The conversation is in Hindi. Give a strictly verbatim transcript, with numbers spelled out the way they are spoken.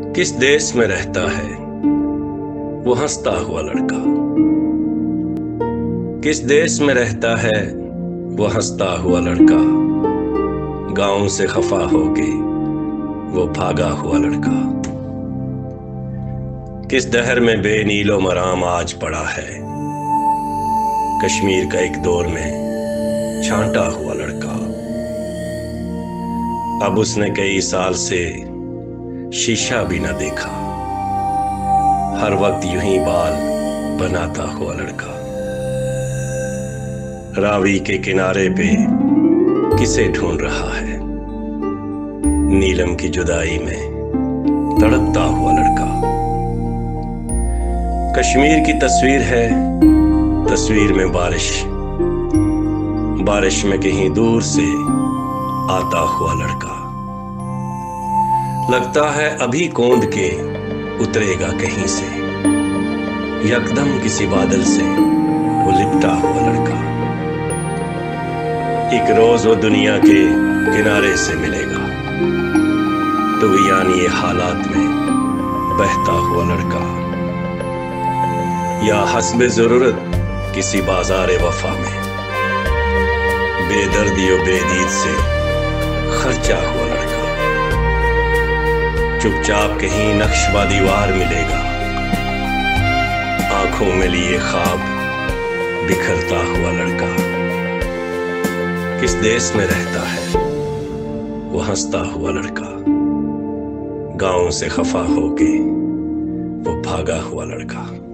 किस देश में रहता है वो हंसता हुआ लड़का। किस देश में रहता है वो हंसता हुआ लड़का। गांव से खफा होके वो भागा हुआ लड़का। किस दहर में बेनीलो मराम आज पड़ा है। कश्मीर का एक दौर में छांटा हुआ लड़का। अब उसने कई साल से शीशा भी न देखा। हर वक्त यूं ही बाल बनाता हुआ लड़का। रावी के किनारे पे किसे ढूंढ रहा है। नीलम की जुदाई में तड़पता हुआ लड़का। कश्मीर की तस्वीर है, तस्वीर में बारिश। बारिश में कहीं दूर से आता हुआ लड़का। लगता है अभी कौंद के उतरेगा कहीं से। यकदम किसी बादल से वो लिपटा हुआ लड़का। एक रोज वो दुनिया के किनारे से मिलेगा, तो यानी ये हालात में बहता हुआ लड़का। या हस्बे जरूरत किसी बाजार वफा में बेदर्दी और बेदीद से खर्चा हुआ लड़का। चुपचाप कहीं नक्शबा दीवार मिलेगा, आंखों में लिए ख्वाब बिखरता हुआ लड़का। किस देश में रहता है वो हंसता हुआ लड़का। गांव से खफा होके वो भागा हुआ लड़का।